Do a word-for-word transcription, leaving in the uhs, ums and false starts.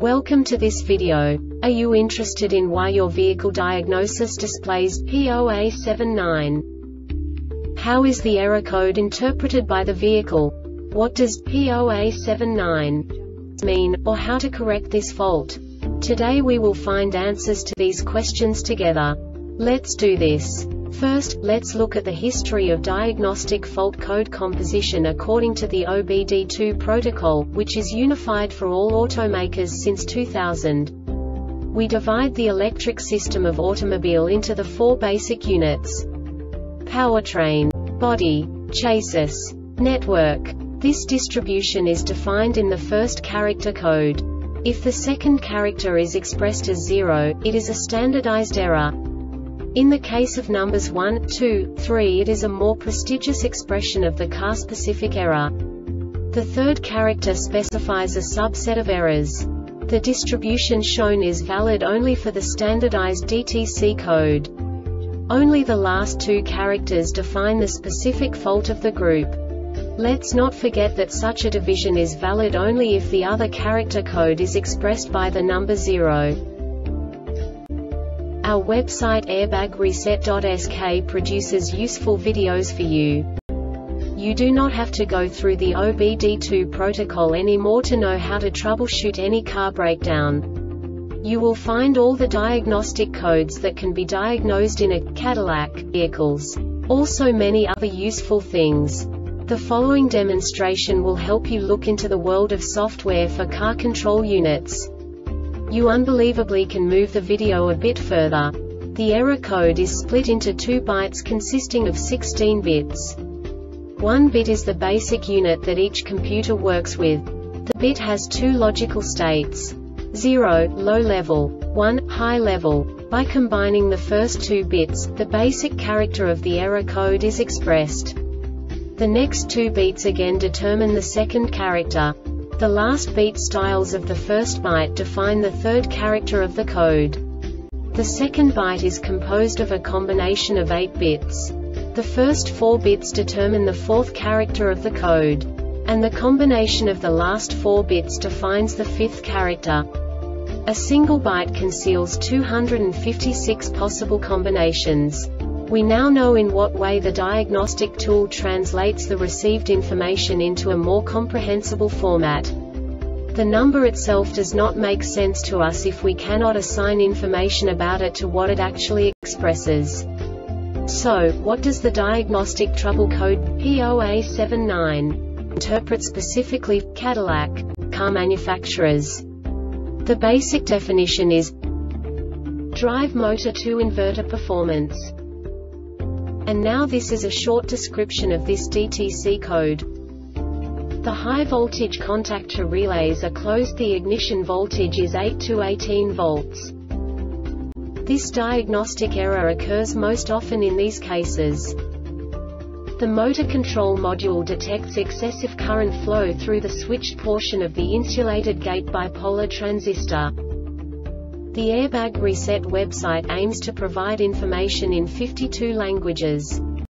Welcome to this video. Are you interested in why your vehicle diagnosis displays P zero A seven nine? How is the error code interpreted by the vehicle? What does P zero A seven nine mean, or how to correct this fault? Today we will find answers to these questions together. Let's do this. First, let's look at the history of diagnostic fault code composition according to the O B D two protocol, which is unified for all automakers since two thousand. We divide the electric system of automobile into the four basic units: powertrain, body, chassis, network. This distribution is defined in the first character code. If the second character is expressed as zero, it is a standardized error. In the case of numbers one, two, three, it is a more prestigious expression of the car-specific error. The third character specifies a subset of errors. The distribution shown is valid only for the standardized D T C code. Only the last two characters define the specific fault of the group. Let's not forget that such a division is valid only if the other character code is expressed by the number zero. Our website airbag reset dot S K produces useful videos for you. You do not have to go through the O B D two protocol anymore to know how to troubleshoot any car breakdown. You will find all the diagnostic codes that can be diagnosed in a Cadillac vehicles. Also many other useful things. The following demonstration will help you look into the world of software for car control units. You unbelievably can move the video a bit further. The error code is split into two bytes consisting of sixteen bits. One bit is the basic unit that each computer works with. The bit has two logical states: zero, low level, one, high level. By combining the first two bits, the basic character of the error code is expressed. The next two bits again determine the second character. The last beat styles of the first byte define the third character of the code. The second byte is composed of a combination of eight bits. The first four bits determine the fourth character of the code. And the combination of the last four bits defines the fifth character. A single byte conceals two hundred fifty-six possible combinations. We now know in what way the diagnostic tool translates the received information into a more comprehensible format. The number itself does not make sense to us if we cannot assign information about it to what it actually expresses. So, what does the diagnostic trouble code P zero A seven nine interpret specifically for Cadillac car manufacturers? The basic definition is drive motor to inverter performance. And now this is a short description of this D T C code. The high voltage contactor relays are closed. The ignition voltage is eight to eighteen volts. This diagnostic error occurs most often in these cases. The motor control module detects excessive current flow through the switched portion of the insulated gate bipolar transistor. The Airbag Reset website aims to provide information in fifty-two languages.